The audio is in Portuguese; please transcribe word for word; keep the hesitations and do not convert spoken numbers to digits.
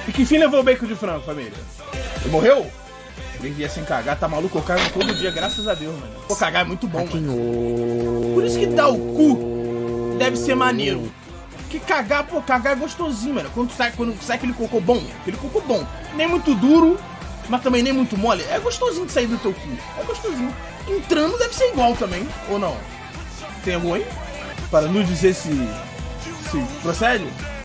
E que fim levou o bacon de frango, família? Ele morreu? Três dias sem cagar, tá maluco? Eu cago todo dia, graças a Deus, mano. Pô, cagar é muito bom, mano. Por isso que dar o cu deve ser maneiro. Porque cagar, pô, cagar é gostosinho, mano. Quando sai, quando sai aquele cocô bom, aquele cocô bom. Nem muito duro, mas também nem muito mole. É gostosinho de sair do teu cu. É gostosinho. Entrando deve ser igual também, ou não? Tem algum aí? Para nos dizer se, se procede?